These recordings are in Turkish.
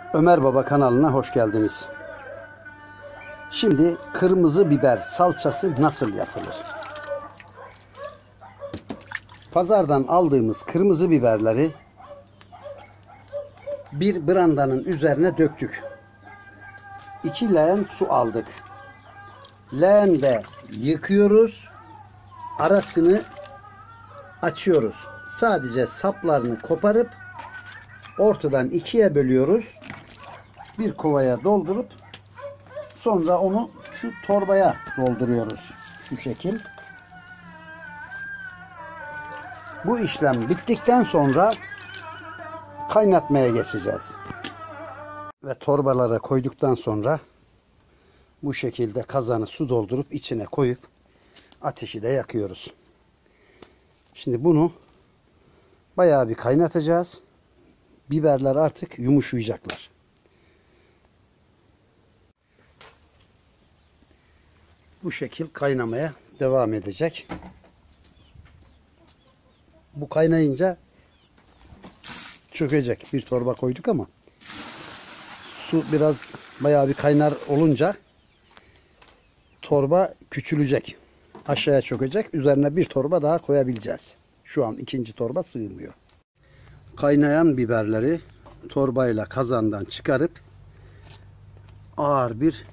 Ömer Baba kanalına hoş geldiniz. Şimdi kırmızı biber salçası nasıl yapılır? Pazardan aldığımız kırmızı biberleri bir brandanın üzerine döktük. 2 leğen su aldık. Leğende yıkıyoruz. Arasını açıyoruz. Sadece saplarını koparıp ortadan 2'ye bölüyoruz. Bir kovaya doldurup sonra onu şu torbaya dolduruyoruz. Şu şekil. Bu işlem bittikten sonra kaynatmaya geçeceğiz. Ve torbalara koyduktan sonra bu şekilde kazanı su doldurup içine koyup ateşi de yakıyoruz. Şimdi bunu bayağı bir kaynatacağız. Biberler artık yumuşayacaklar. Bu şekil kaynamaya devam edecek. Bu kaynayınca çökecek. Bir torba koyduk ama su biraz bayağı bir kaynar olunca torba küçülecek. Aşağıya çökecek. Üzerine bir torba daha koyabileceğiz. Şu an 2. torba sığmıyor. Kaynayan biberleri torbayla kazandan çıkarıp ağır bir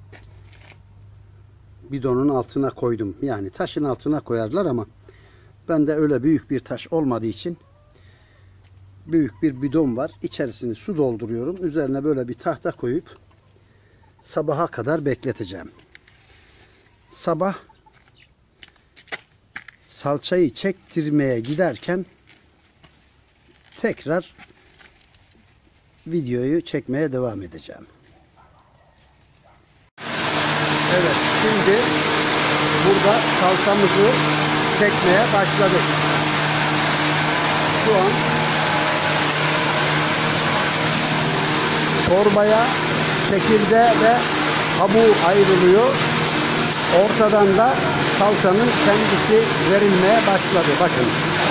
bidonun altına koydum. Yani taşın altına koyarlar ama bende öyle büyük bir taş olmadığı için büyük bir bidon var. İçerisini su dolduruyorum. Üzerine böyle bir tahta koyup sabaha kadar bekleteceğim. Sabah salçayı çektirmeye giderken tekrar videoyu çekmeye devam edeceğim. Evet, şimdi burada salçamızı çekmeye başladık. Şu an torbaya çekirdeği ve kabuğu ayrılıyor. Ortadan da salçanın kendisi verilmeye başladı. Bakın.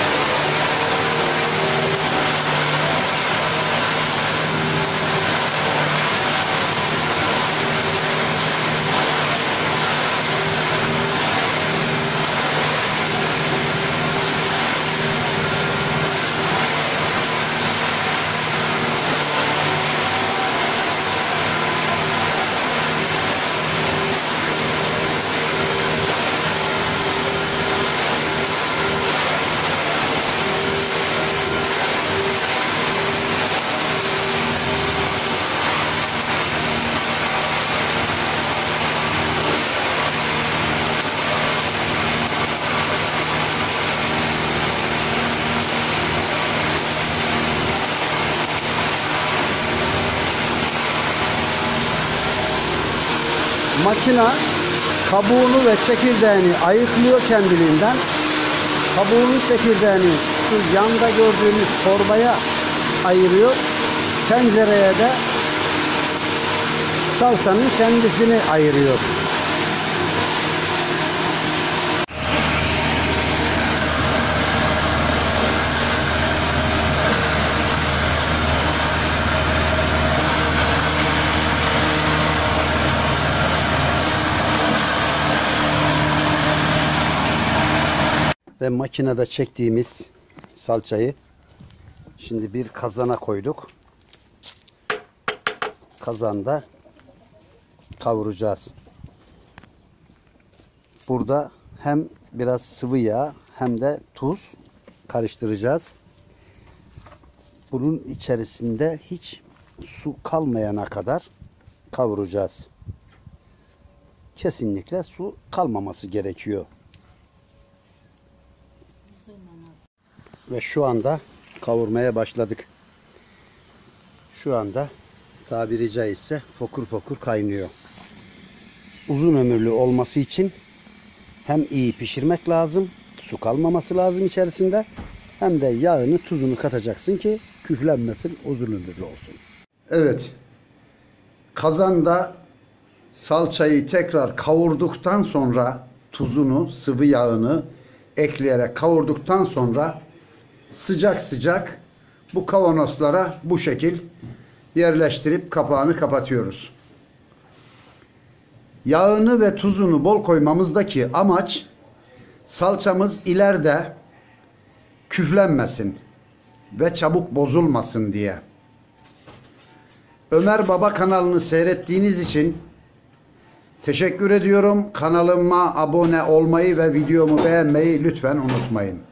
Makina kabuğunu ve çekirdeğini ayıklıyor kendiliğinden. Kabuğunu, çekirdeğini şu yanda gördüğünüz torbaya ayırıyor. Tencereye de salçanın kendisini ayırıyor. Ve makinede çektiğimiz salçayı şimdi bir kazana koyduk. Kazanda kavuracağız. Burada hem biraz sıvı yağ hem de tuz karıştıracağız. Bunun içerisinde hiç su kalmayana kadar kavuracağız. Kesinlikle su kalmaması gerekiyor. Ve şu anda kavurmaya başladık. Şu anda tabiri caizse fokur fokur kaynıyor. Uzun ömürlü olması için hem iyi pişirmek lazım, su kalmaması lazım içerisinde, hem de yağını, tuzunu katacaksın ki küflenmesin, uzun ömürlü olsun. Evet, kazanda salçayı tekrar kavurduktan sonra tuzunu, sıvı yağını ekleyerek kavurduktan sonra sıcak sıcak bu kavanozlara bu şekil yerleştirip kapağını kapatıyoruz. Yağını ve tuzunu bol koymamızdaki amaç salçamız ileride küflenmesin ve çabuk bozulmasın diye. Ömer Baba kanalını seyrettiğiniz için teşekkür ediyorum. Kanalıma abone olmayı ve videomu beğenmeyi lütfen unutmayın.